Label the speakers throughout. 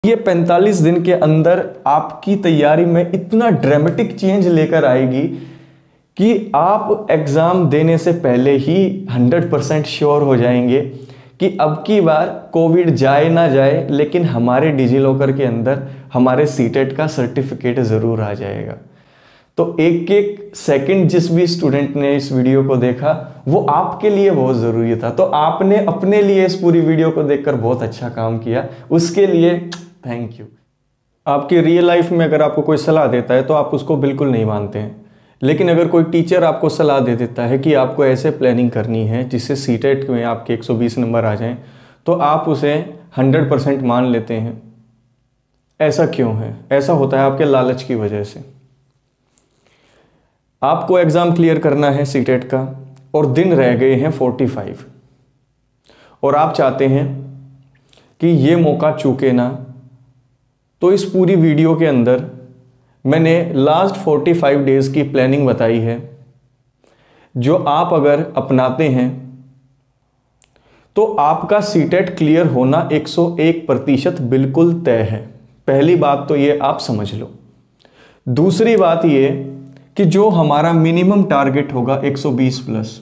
Speaker 1: ये 45 दिन के अंदर आपकी तैयारी में इतना ड्रामेटिक चेंज लेकर आएगी कि आप एग्जाम देने से पहले ही 100% श्योर हो जाएंगे कि अब की बार कोविड जाए ना जाए, लेकिन हमारे डिजीलॉकर के अंदर हमारे सीटेट का सर्टिफिकेट ज़रूर आ जाएगा। तो एक एक सेकंड जिस भी स्टूडेंट ने इस वीडियो को देखा वो आपके लिए बहुत ज़रूरी था। तो आपने अपने लिए इस पूरी वीडियो को देखकर बहुत अच्छा काम किया, उसके लिए थैंक यू। आपकी रियल लाइफ में अगर आपको कोई सलाह देता है तो आप उसको बिल्कुल नहीं मानते हैं, लेकिन अगर कोई टीचर आपको सलाह दे देता है कि आपको ऐसे प्लानिंग करनी है जिससे सीटेट में आपके 120 नंबर आ जाएं, तो आप उसे 100% मान लेते हैं। ऐसा क्यों है? ऐसा होता है आपके लालच की वजह से। आपको एग्ज़ाम क्लियर करना है सीटेट का और दिन रह गए हैं 45 और आप चाहते हैं कि ये मौका चूके ना। तो इस पूरी वीडियो के अंदर मैंने लास्ट 45 डेज़ की प्लानिंग बताई है, जो आप अगर अपनाते हैं तो आपका सीटेट क्लियर होना 101% बिल्कुल तय है। पहली बात तो ये आप समझ लो। दूसरी बात ये कि जो हमारा मिनिमम टारगेट होगा 120+,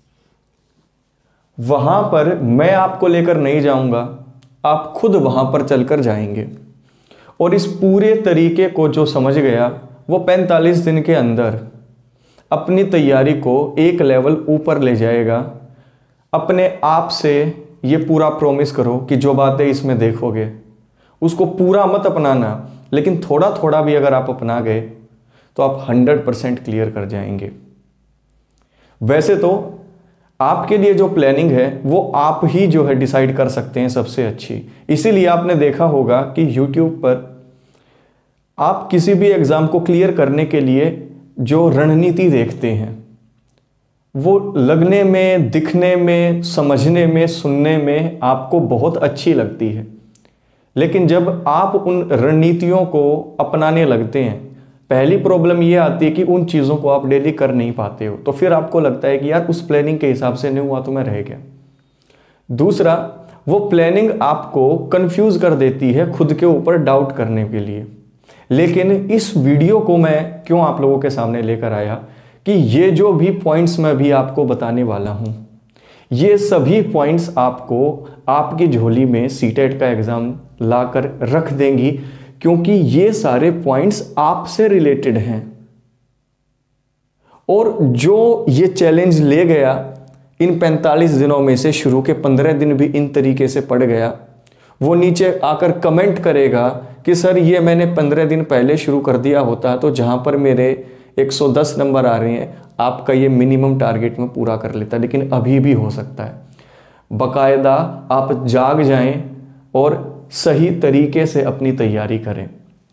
Speaker 1: वहां पर मैं आपको लेकर नहीं जाऊंगा, आप खुद वहां पर चलकर जाएंगे। और इस पूरे तरीके को जो समझ गया वो 45 दिन के अंदर अपनी तैयारी को एक लेवल ऊपर ले जाएगा। अपने आप से ये पूरा प्रॉमिस करो कि जो बातें इसमें देखोगे उसको पूरा मत अपनाना, लेकिन थोड़ा थोड़ा भी अगर आप अपना गए तो आप 100% क्लियर कर जाएंगे। वैसे तो आपके लिए जो प्लानिंग है वो आप ही जो है डिसाइड कर सकते हैं सबसे अच्छी। इसीलिए आपने देखा होगा कि YouTube पर आप किसी भी एग्ज़ाम को क्लियर करने के लिए जो रणनीति देखते हैं वो लगने में, दिखने में, समझने में, सुनने में आपको बहुत अच्छी लगती है, लेकिन जब आप उन रणनीतियों को अपनाने लगते हैं, पहली प्रॉब्लम ये आती है कि उन चीज़ों को आप डेली कर नहीं पाते हो। तो फिर आपको लगता है कि यार उस प्लानिंग के हिसाब से नहीं हुआ तो मैं रह गया। दूसरा, वो प्लानिंग आपको कंफ्यूज कर देती है खुद के ऊपर डाउट करने के लिए। लेकिन इस वीडियो को मैं क्यों आप लोगों के सामने लेकर आया कि ये जो भी पॉइंट्स मैं भी आपको बताने वाला हूँ, ये सभी पॉइंट्स आपको आपकी झोली में सीटेट का एग्ज़ाम लाकर रख देंगी, क्योंकि ये सारे पॉइंट्स आपसे रिलेटेड हैं। और जो ये चैलेंज ले गया इन 45 दिनों में से, शुरू के 15 दिन भी इन तरीके से पढ़ गया, वो नीचे आकर कमेंट करेगा कि सर ये मैंने 15 दिन पहले शुरू कर दिया होता तो जहां पर मेरे 110 नंबर आ रहे हैं आपका ये मिनिमम टारगेट में पूरा कर लेता। लेकिन अभी भी हो सकता है। बाकायदा आप जाग जाएं और सही तरीके से अपनी तैयारी करें।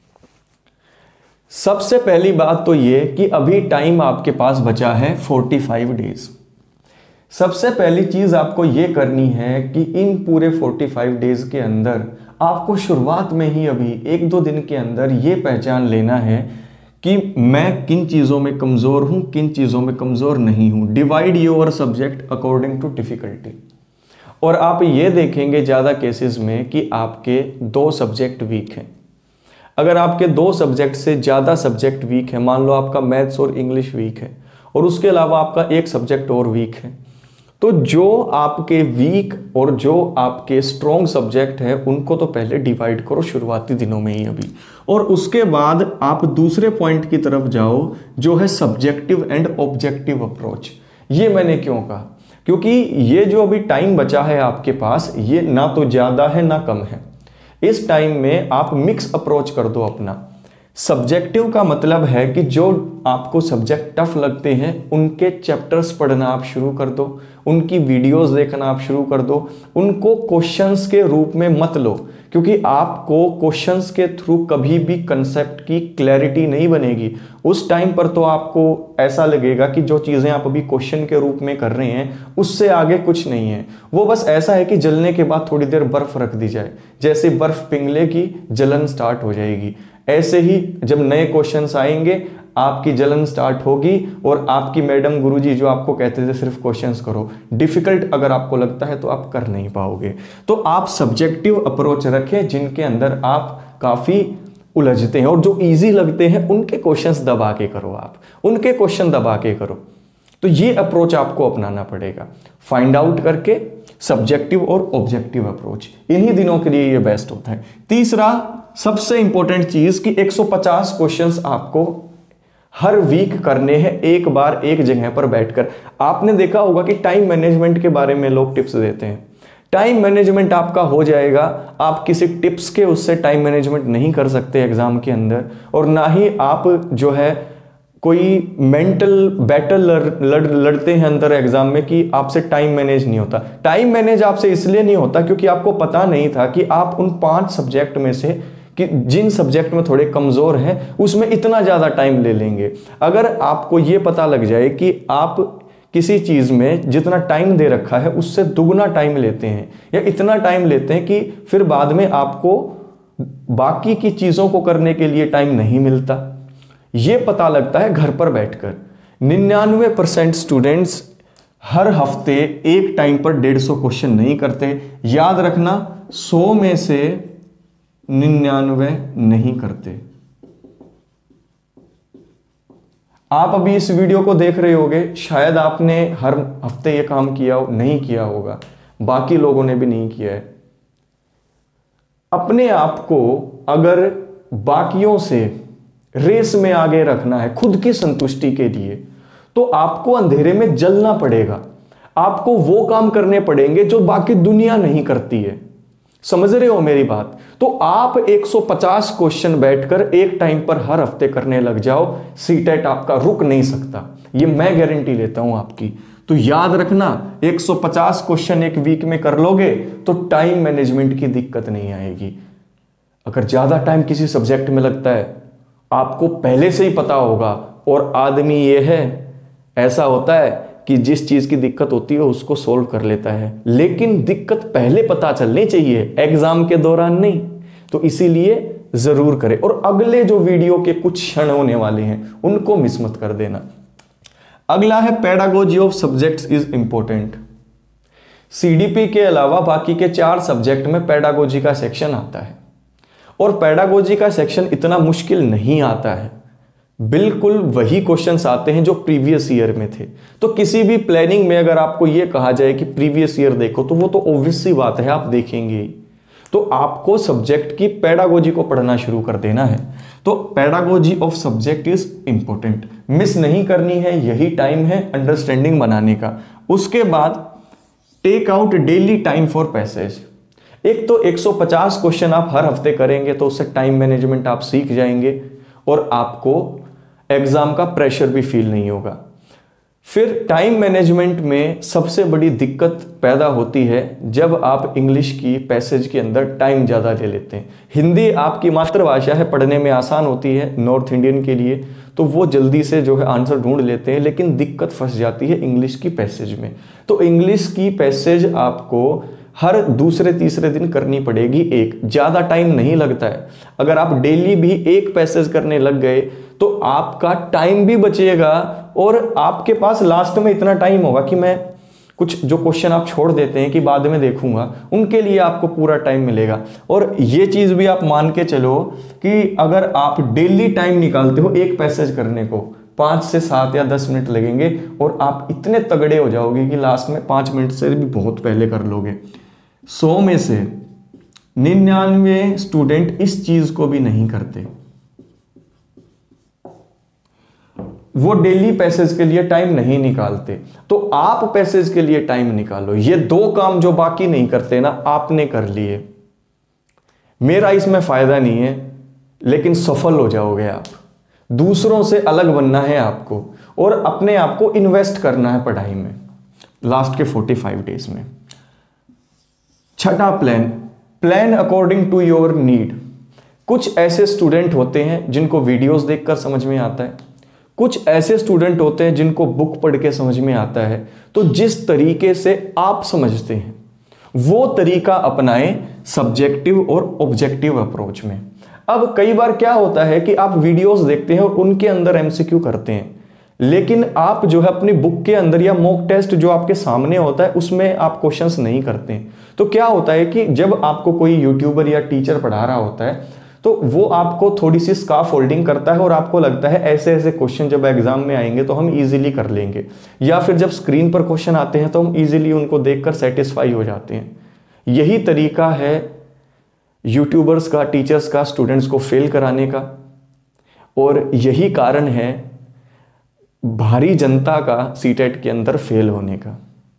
Speaker 1: सबसे पहली बात तो ये कि अभी टाइम आपके पास बचा है 45 डेज। सबसे पहली चीज आपको ये करनी है कि इन पूरे 45 डेज के अंदर आपको शुरुआत में ही अभी 1-2 दिन के अंदर ये पहचान लेना है कि मैं किन चीज़ों में कमज़ोर हूँ, किन चीज़ों में कमज़ोर नहीं हूँ। Divide your subject according to difficulty. और आप ये देखेंगे ज़्यादा केसेस में कि आपके 2 सब्जेक्ट वीक हैं। अगर आपके 2 सब्जेक्ट से ज़्यादा सब्जेक्ट वीक है, मान लो आपका मैथ्स और इंग्लिश वीक है और उसके अलावा आपका एक सब्जेक्ट और वीक है, तो जो आपके वीक और जो आपके स्ट्रॉन्ग सब्जेक्ट है उनको तो पहले डिवाइड करो शुरुआती दिनों में ही अभी, और उसके बाद आप दूसरे पॉइंट की तरफ जाओ जो है सब्जेक्टिव एंड ऑब्जेक्टिव अप्रोच। ये मैंने क्यों कहा? क्योंकि ये जो अभी टाइम बचा है आपके पास, ये ना तो ज़्यादा है ना कम है। इस टाइम में आप मिक्स अप्रोच कर दो अपना। सब्जेक्टिव का मतलब है कि जो आपको सब्जेक्ट टफ लगते हैं उनके चैप्टर्स पढ़ना आप शुरू कर दो, उनकी वीडियोस देखना आप शुरू कर दो। उनको क्वेश्चंस के रूप में मत लो, क्योंकि आपको क्वेश्चंस के थ्रू कभी भी कंसेप्ट की क्लैरिटी नहीं बनेगी। उस टाइम पर तो आपको ऐसा लगेगा कि जो चीज़ें आप अभी क्वेश्चन के रूप में कर रहे हैं उससे आगे कुछ नहीं है। वो बस ऐसा है कि जलने के बाद थोड़ी देर बर्फ रख दी जाए, जैसे बर्फ पिघलेगी जलन स्टार्ट हो जाएगी। ऐसे ही जब नए क्वेश्चंस आएंगे आपकी जलन स्टार्ट होगी और आपकी मैडम गुरुजी जो आपको कहते थे सिर्फ क्वेश्चंस करो, डिफिकल्ट अगर आपको लगता है तो आप कर नहीं पाओगे। तो आप सब्जेक्टिव अप्रोच रखें जिनके अंदर आप काफ़ी उलझते हैं, और जो इजी लगते हैं उनके क्वेश्चंस दबा के करो, आप उनके क्वेश्चन दबा के करो। तो ये अप्रोच आपको अपनाना पड़ेगा, फाइंड आउट करके सब्जेक्टिव और ऑब्जेक्टिव अप्रोच, इन्हीं दिनों के लिए ये बेस्ट होता है। तीसरा सबसे इंपॉर्टेंट चीज कि 150 क्वेश्चंस आपको हर वीक करने हैं, एक बार एक जगह पर बैठकर। आपने देखा होगा कि टाइम मैनेजमेंट के बारे में लोग टिप्स देते हैं, टाइम मैनेजमेंट आपका हो जाएगा, आप किसी टिप्स के उससे टाइम मैनेजमेंट नहीं कर सकते एग्जाम के अंदर, और ना ही आप जो है कोई मेंटल बैटल लड़ते हैं अंदर एग्जाम में कि आपसे टाइम मैनेज नहीं होता। टाइम मैनेज आपसे इसलिए नहीं होता क्योंकि आपको पता नहीं था कि आप उन 5 सब्जेक्ट में से कि जिन सब्जेक्ट में थोड़े कमजोर हैं उसमें इतना ज्यादा टाइम ले लेंगे। अगर आपको ये पता लग जाए कि आप किसी चीज में जितना टाइम दे रखा है उससे दुगना टाइम लेते हैं या इतना टाइम लेते हैं कि फिर बाद में आपको बाकी की चीजों को करने के लिए टाइम नहीं मिलता, ये पता लगता है घर पर बैठकर। 99% स्टूडेंट्स हर हफ्ते एक टाइम पर 150 क्वेश्चन नहीं करते। याद रखना, 100 में से 99 नहीं करते। आप अभी इस वीडियो को देख रहे होगे, शायद आपने हर हफ्ते ये काम किया नहीं किया होगा, बाकी लोगों ने भी नहीं किया है। अपने आप को अगर बाकियों से रेस में आगे रखना है खुद की संतुष्टि के लिए, तो आपको अंधेरे में जलना पड़ेगा, आपको वो काम करने पड़ेंगे जो बाकी दुनिया नहीं करती है। समझ रहे हो मेरी बात? तो आप 150 क्वेश्चन बैठकर एक टाइम पर हर हफ्ते करने लग जाओ, सीटेट आपका रुक नहीं सकता, ये मैं गारंटी लेता हूं आपकी। तो याद रखना, 150 क्वेश्चन एक वीक में कर लोगे तो टाइम मैनेजमेंट की दिक्कत नहीं आएगी। अगर ज्यादा टाइम किसी सब्जेक्ट में लगता है, आपको पहले से ही पता होगा, और आदमी ये है, ऐसा होता है कि जिस चीज की दिक्कत होती है उसको सोल्व कर लेता है, लेकिन दिक्कत पहले पता चलनी चाहिए, एग्जाम के दौरान नहीं। तो इसीलिए जरूर करें, और अगले जो वीडियो के कुछ क्षण होने वाले हैं उनको मिस मत कर देना। अगला है pedagogy of subjects is important. CDP के अलावा बाकी के 4 सब्जेक्ट में पेडागोजी का सेक्शन आता है, और पेडागोजी का सेक्शन इतना मुश्किल नहीं आता है, बिल्कुल वही क्वेश्चंस आते हैं जो प्रीवियस ईयर में थे। तो किसी भी प्लानिंग में अगर आपको यह कहा जाए कि प्रीवियस ईयर देखो, तो वो तो ऑब्वियस सी बात है, आप देखेंगे ही। तो आपको सब्जेक्ट की पेडागोजी को पढ़ना शुरू कर देना है। तो pedagogy of subject is important, miss नहीं करनी है, यही टाइम है अंडरस्टैंडिंग बनाने का। उसके बाद take out daily time for passage. एक तो 150 क्वेश्चन आप हर हफ्ते करेंगे तो उससे टाइम मैनेजमेंट आप सीख जाएंगे, और आपको एग्जाम का प्रेशर भी फील नहीं होगा। फिर टाइम मैनेजमेंट में सबसे बड़ी दिक्कत पैदा होती है जब आप इंग्लिश की पैसेज के अंदर टाइम ज़्यादा ले लेते हैं। हिंदी आपकी मातृभाषा है, पढ़ने में आसान होती है नॉर्थ इंडियन के लिए, तो वो जल्दी से जो है आंसर ढूंढ लेते हैं, लेकिन दिक्कत फंस जाती है इंग्लिश की पैसेज में। तो इंग्लिश की पैसेज आपको हर दूसरे तीसरे दिन करनी पड़ेगी, एक ज़्यादा टाइम नहीं लगता है। अगर आप डेली भी एक पैसेज करने लग गए तो आपका टाइम भी बचेगा, और आपके पास लास्ट में इतना टाइम होगा कि मैं कुछ जो क्वेश्चन आप छोड़ देते हैं कि बाद में देखूंगा, उनके लिए आपको पूरा टाइम मिलेगा। और ये चीज़ भी आप मान के चलो कि अगर आप डेली टाइम निकालते हो एक पैसेज करने को, 5 से 7 या 10 मिनट लगेंगे, और आप इतने तगड़े हो जाओगे कि लास्ट में 5 मिनट से भी बहुत पहले कर लोगे। 100 में से 99 स्टूडेंट इस चीज को भी नहीं करते, वो डेली पैसेज के लिए टाइम नहीं निकालते। तो आप पैसेज के लिए टाइम निकालो। ये 2 काम जो बाकी नहीं करते ना, आपने कर लिए। मेरा इसमें फायदा नहीं है, लेकिन सफल हो जाओगे आप। दूसरों से अलग बनना है आपको, और अपने आप को इन्वेस्ट करना है पढ़ाई में लास्ट के 45 डेज में। छठा plan according to your need. कुछ ऐसे स्टूडेंट होते हैं जिनको वीडियोस देखकर समझ में आता है, कुछ ऐसे स्टूडेंट होते हैं जिनको बुक पढ़ के समझ में आता है। तो जिस तरीके से आप समझते हैं वो तरीका अपनाएं सब्जेक्टिव और ऑब्जेक्टिव अप्रोच में। अब कई बार क्या होता है कि आप वीडियोस देखते हैं और उनके अंदर एमसीक्यू करते हैं, लेकिन आप जो है अपनी बुक के अंदर या मॉक टेस्ट जो आपके सामने होता है उसमें आप क्वेश्चंस नहीं करते हैं। तो क्या होता है कि जब आपको कोई यूट्यूबर या टीचर पढ़ा रहा होता है तो वो आपको थोड़ी सी स्काफ फोल्डिंग करता है और आपको लगता है ऐसे ऐसे क्वेश्चन जब एग्जाम में आएंगे तो हम इजीली कर लेंगे, या फिर जब स्क्रीन पर क्वेश्चन आते हैं तो हम इजीली उनको देखकर सेटिस्फाई हो जाते हैं। यही तरीका है यूट्यूबर्स का, टीचर्स का स्टूडेंट्स को फेल कराने का, और यही कारण है भारी जनता का सीटेट के अंदर फेल होने का।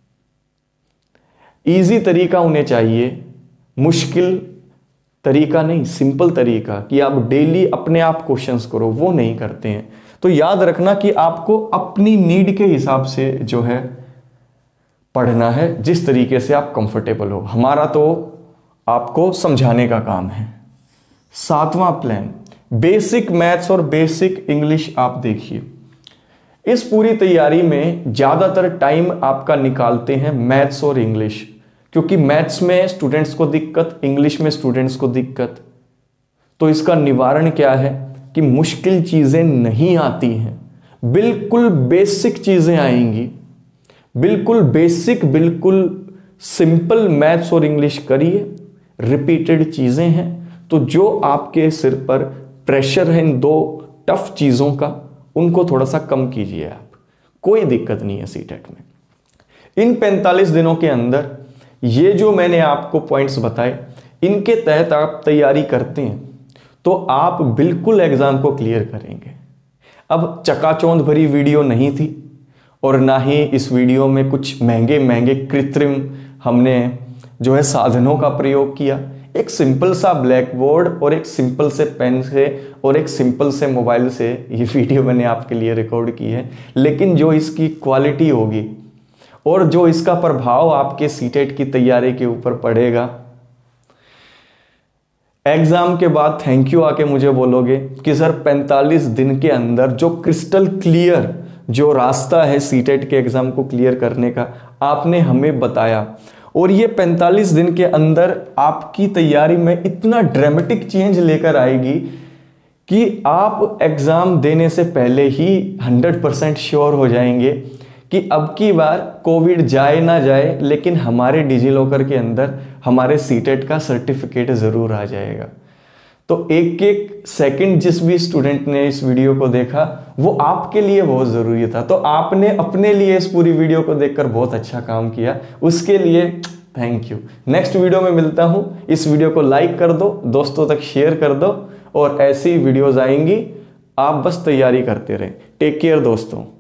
Speaker 1: इजी तरीका उन्हें चाहिए, मुश्किल तरीका नहीं, सिंपल तरीका कि आप डेली अपने आप क्वेश्चंस करो, वो नहीं करते हैं। तो याद रखना कि आपको अपनी नीड के हिसाब से जो है पढ़ना है, जिस तरीके से आप कंफर्टेबल हो। हमारा तो आपको समझाने का काम है। 7वां प्लान, बेसिक मैथ्स और बेसिक इंग्लिश। आप देखिए इस पूरी तैयारी में ज्यादातर टाइम आपका निकालते हैं मैथ्स और इंग्लिश, क्योंकि मैथ्स में स्टूडेंट्स को दिक्कत, इंग्लिश में स्टूडेंट्स को दिक्कत। तो इसका निवारण क्या है कि मुश्किल चीजें नहीं आती हैं, बिल्कुल बेसिक चीजें आएंगी, बिल्कुल बेसिक, बिल्कुल सिंपल मैथ्स और इंग्लिश करिए। रिपीटेड चीजें हैं तो जो आपके सिर पर प्रेशर है इन दो टफ चीजों का, उनको थोड़ा सा कम कीजिए आप, कोई दिक्कत नहीं है सीटेट में। इन 45 दिनों के अंदर ये जो मैंने आपको पॉइंट्स बताए, इनके तहत आप तैयारी करते हैं तो आप बिल्कुल एग्जाम को क्लियर करेंगे। अब चकाचौंध भरी वीडियो नहीं थी और ना ही इस वीडियो में कुछ महंगे महंगे कृत्रिम हमने जो है साधनों का प्रयोग किया। एक सिंपल सा ब्लैक बोर्ड और एक सिंपल से पेन से और एक सिंपल से मोबाइल से ये वीडियो मैंने आपके लिए रिकॉर्ड की है, लेकिन जो इसकी क्वालिटी होगी और जो इसका प्रभाव आपके सीटेट की तैयारी के ऊपर पड़ेगा, एग्जाम के बाद थैंक यू आके मुझे बोलोगे कि सर 45 दिन के अंदर जो क्रिस्टल क्लियर जो रास्ता है सीटेट के एग्जाम को क्लियर करने का आपने हमें बताया, और ये 45 दिन के अंदर आपकी तैयारी में इतना ड्रामेटिक चेंज लेकर आएगी कि आप एग्जाम देने से पहले ही 100% श्योर हो जाएंगे कि अब की बार कोविड जाए ना जाए, लेकिन हमारे डिजी लॉकर के अंदर हमारे सीटेट का सर्टिफिकेट जरूर आ जाएगा। तो एक एक सेकंड जिस भी स्टूडेंट ने इस वीडियो को देखा वो आपके लिए बहुत जरूरी था, तो आपने अपने लिए इस पूरी वीडियो को देखकर बहुत अच्छा काम किया, उसके लिए थैंक यू। नेक्स्ट वीडियो में मिलता हूं। इस वीडियो को लाइक कर दो, दोस्तों तक शेयर कर दो, और ऐसी वीडियोज आएंगी, आप बस तैयारी करते रहें। टेक केयर दोस्तों।